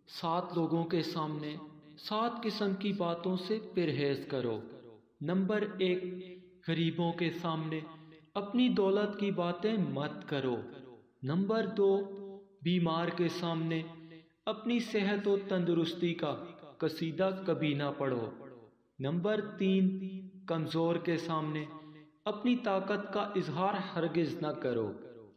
7 لوگوں کے سامنے 7 قسم کی باتوں سے پرہیز کرو۔ نمبر 1، غریبوں کے سامنے اپنی دولت کی باتیں مت کرو۔ نمبر 2، بیمار کے سامنے اپنی صحت و تندرستی کا قصیدہ کبھی نہ پڑھو۔ نمبر 3، کمزور کے سامنے اپنی طاقت کا اظہار ہرگز نہ کرو۔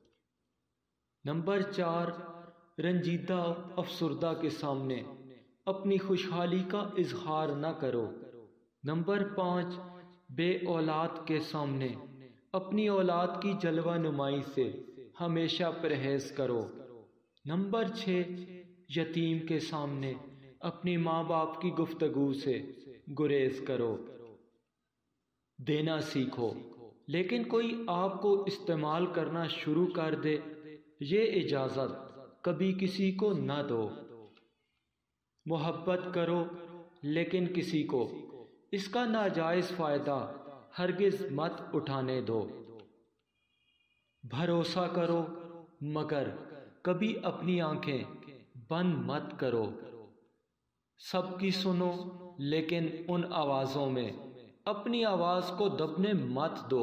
نمبر 4، رنجیدہ افسردہ کے سامنے اپنی خوشحالی کا اظہار نہ کرو۔ نمبر 5، بے اولاد کے سامنے اپنی اولاد کی جلوہ نمائی سے ہمیشہ پرہیز کرو۔ نمبر 6، یتیم کے سامنے اپنی ماں باپ کی گفتگو سے گریز کرو۔ دینا سیکھو، لیکن کوئی آپ کو استعمال کرنا شروع کر دے، یہ اجازت کبھی کسی کو نہ دو۔ محبت کرو، لیکن کسی کو اس کا ناجائز فائدہ ہرگز مت اٹھانے دو۔ بھروسہ کرو، مگر کبھی اپنی آنکھیں بند مت کرو۔ سب کی سنو، لیکن ان آوازوں میں اپنی آواز کو دبنے مت دو۔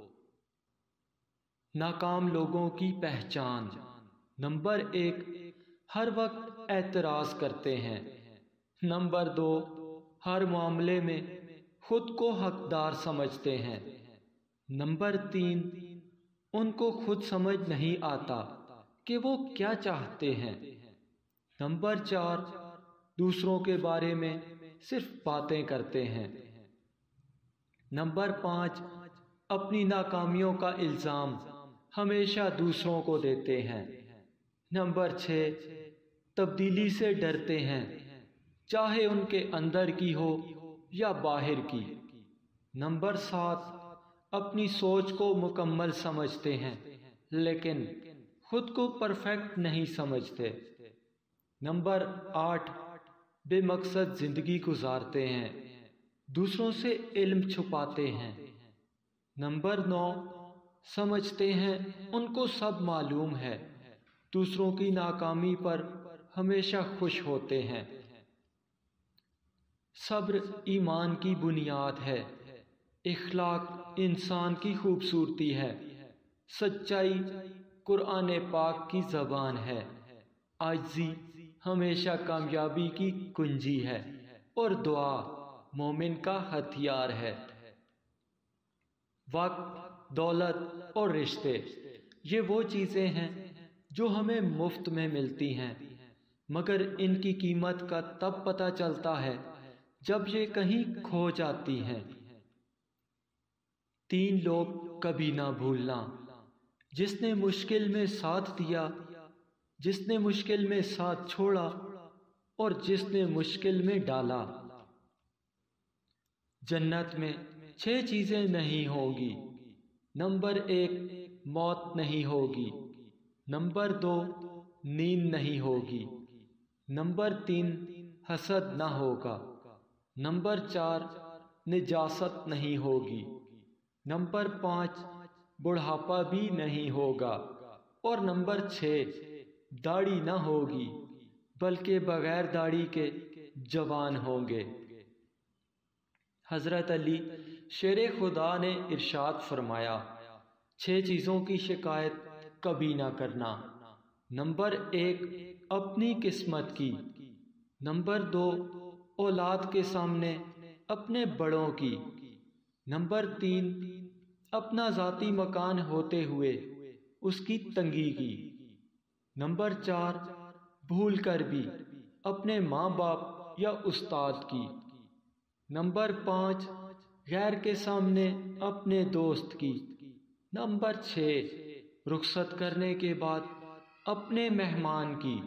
ناکام لوگوں کی پہچان۔ نمبر 1، ہر وقت اعتراض کرتے ہیں۔ نمبر 2، ہر معاملے میں خود کو حقدار سمجھتے ہیں۔ نمبر 3، ان کو خود سمجھ نہیں آتا کہ وہ کیا چاہتے ہیں۔ نمبر 4، دوسروں کے بارے میں صرف باتیں کرتے ہیں۔ نمبر 5، اپنی ناکامیوں کا الزام ہمیشہ دوسروں کو دیتے ہیں۔ نمبر 6، تبدیلی سے ڈرتے ہیں، چاہے ان کے اندر کی ہو یا باہر کی۔ نمبر 7، اپنی سوچ کو مکمل سمجھتے ہیں، لیکن خود کو پرفیکٹ نہیں سمجھتے۔ نمبر 8، بے مقصد زندگی گزارتے ہیں، دوسروں سے علم چھپاتے ہیں۔ نمبر 9، سمجھتے ہیں ان کو سب معلوم ہے، دوسروں کی ناکامی پر ہمیشہ خوش ہوتے ہیں۔ صبر ایمان کی بنیاد ہے، اخلاق انسان کی خوبصورتی ہے، سچائی قرآن پاک کی زبان ہے، عاجزی ہمیشہ کامیابی کی کنجی ہے، اور دعا مومن کا ہتھیار ہے۔ وقت، دولت اور رشتے، یہ وہ چیزیں ہیں جو ہمیں مفت میں ملتی ہیں، مگر ان کی قیمت کا تب پتہ چلتا ہے جب یہ کہیں کھو جاتی ہیں۔ 3 لوگ کبھی نہ بھولنا، جس نے مشکل میں ساتھ دیا، جس نے مشکل میں ساتھ چھوڑا، اور جس نے مشکل میں ڈالا۔ جنت میں 6 چیزیں نہیں ہوں گی۔ نمبر 1، موت نہیں ہوگی۔ نمبر 2، نیند نہیں ہوگی۔ نمبر 3، حسد نہ ہوگا۔ نمبر 4، نجاست نہیں ہوگی۔ نمبر 5، بڑھاپا بھی نہیں ہوگا۔ اور نمبر 6، داڑھی نہ ہوگی، بلکہ بغیر داڑھی کے جوان ہوں گے۔ حضرت علی شیر خدا نے ارشاد فرمایا، 6 چیزوں کی شکایت کبھی نہ کرنا۔ نمبر 1، اپنی قسمت کی۔ نمبر 2، اولاد کے سامنے اپنے بڑوں کی۔ نمبر 3، اپنا ذاتی مکان ہوتے ہوئے اس کی تنگی کی۔ نمبر 4، بھول کر بھی اپنے ماں باپ یا استاد کی۔ نمبر 5، غیر کے سامنے اپنے دوست کی۔ نمبر 6، رخصت کرنے کے بعد اپنے مہمان کی۔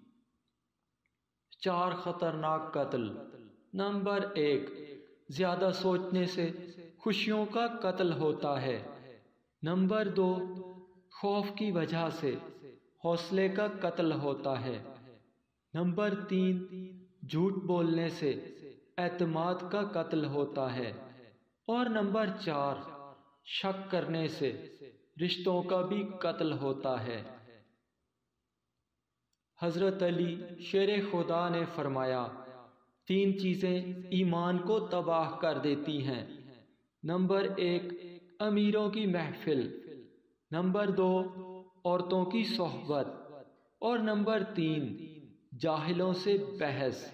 4 خطرناک قتل۔ نمبر 1، زیادہ سوچنے سے خوشیوں کا قتل ہوتا ہے۔ نمبر 2، خوف کی وجہ سے حوصلے کا قتل ہوتا ہے۔ نمبر 3، جھوٹ بولنے سے اعتماد کا قتل ہوتا ہے۔ اور نمبر 4، شک کرنے سے رشتوں کا بھی قتل ہوتا ہے۔ حضرت علی شیر خدا نے فرمایا، 3 چیزیں ایمان کو تباہ کر دیتی ہیں۔ نمبر 1 امیروں کی محفل، نمبر 2 عورتوں کی صحبت، اور نمبر 3 جاہلوں سے بحث۔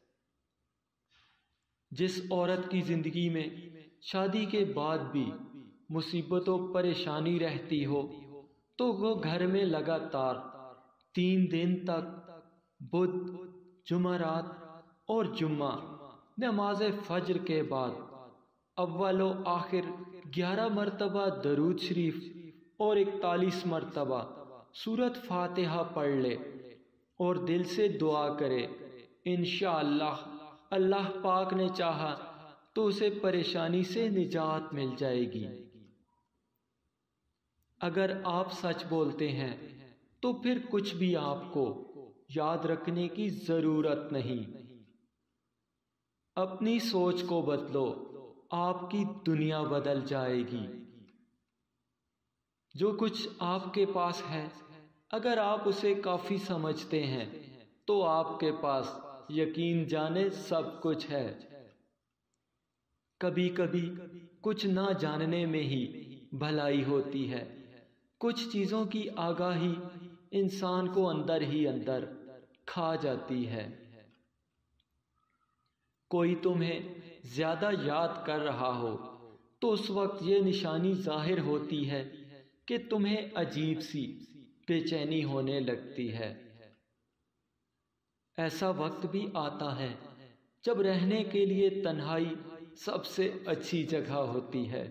جس عورت کی زندگی میں شادی کے بعد بھی مصیبت و پریشانی رہتی ہو تو وہ گھر میں لگاتار 3 دن تک بدھ، جمعرات اور جمعہ نماز فجر کے بعد اول و آخر 11 مرتبہ درود شریف اور 41 مرتبہ سورۃ فاتحہ پڑھ لے اور دل سے دعا کرے، انشاءاللہ اللہ پاک نے چاہا تو اسے پریشانی سے نجات مل جائے گی۔ اگر آپ سچ بولتے ہیں تو پھر کچھ بھی آپ کو یاد رکھنے کی ضرورت نہیں۔ اپنی سوچ کو بدلو، آپ کی دنیا بدل جائے گی۔ جو کچھ آپ کے پاس ہے، اگر آپ اسے کافی سمجھتے ہیں تو آپ کے پاس یقین جانے سب کچھ ہے۔ کبھی کبھی کچھ نہ جاننے میں ہی بھلائی ہوتی ہے۔ کچھ چیزوں کی آگاہی انسان کو اندر ہی اندر کھا جاتی ہے۔ کوئی تمہیں زیادہ یاد کر رہا ہو تو اس وقت یہ نشانی ظاہر ہوتی ہے کہ تمہیں عجیب سی بے چینی ہونے لگتی ہے۔ ایسا وقت بھی آتا ہے جب رہنے کے لیے تنہائی سب سے اچھی جگہ ہوتی ہے۔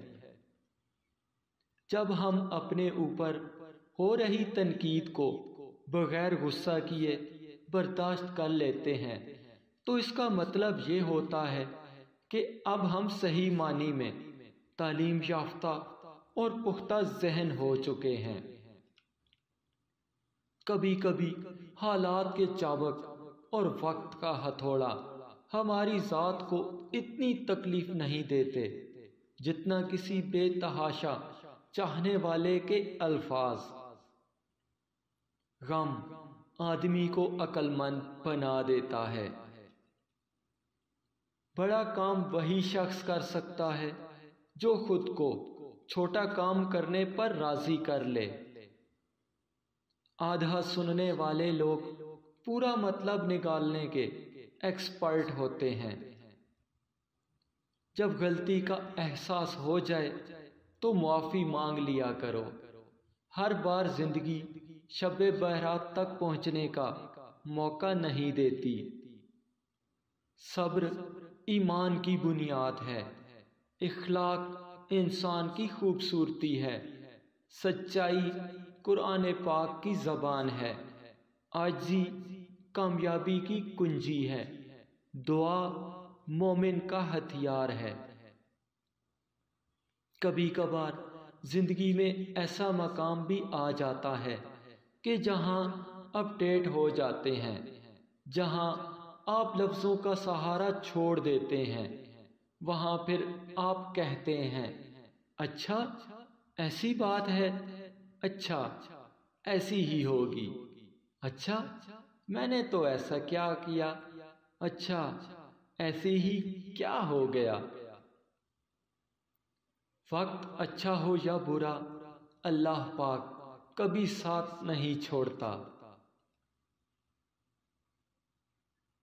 جب ہم اپنے اوپر ہو رہی تنقید کو بغیر غصہ کیے برداشت کر لیتے ہیں تو اس کا مطلب یہ ہوتا ہے کہ اب ہم صحیح معنی میں تعلیم یافتہ اور پختہ ذہن ہو چکے ہیں۔ کبھی کبھی حالات کے چابک اور وقت کا ہتھوڑا ہماری ذات کو اتنی تکلیف نہیں دیتے جتنا کسی بے تحاشا چاہنے والے کے الفاظ۔ غم آدمی کو عقل مند بنا دیتا ہے۔ بڑا کام وہی شخص کر سکتا ہے جو خود کو چھوٹا کام کرنے پر راضی کر لے۔ آدھا سننے والے لوگ پورا مطلب نکالنے کے ایکسپرٹ ہوتے ہیں۔ جب غلطی کا احساس ہو جائے تو معافی مانگ لیا کرو۔ ہر بار زندگی شب برات تک پہنچنے کا موقع نہیں دیتی۔ صبر ایمان کی بنیاد ہے۔ اخلاق انسان کی خوبصورتی ہے۔ سچائی قرآن پاک کی زبان ہے۔ عاجزی کامیابی کی کنجی ہے۔ دعا مومن کا ہتھیار ہے۔ کبھی کبھار زندگی میں ایسا مقام بھی آ جاتا ہے کہ جہاں اپ ڈیٹ ہو جاتے ہیں، جہاں آپ لفظوں کا سہارا چھوڑ دیتے ہیں، وہاں پھر آپ کہتے ہیں، اچھا ایسی بات ہے، اچھا ایسی ہی ہوگی، اچھا میں نے تو ایسا کیا کیا، اچھا ایسے ہی کیا ہو گیا۔ وقت اچھا ہو یا برا، اللہ پاک کبھی ساتھ نہیں چھوڑتا۔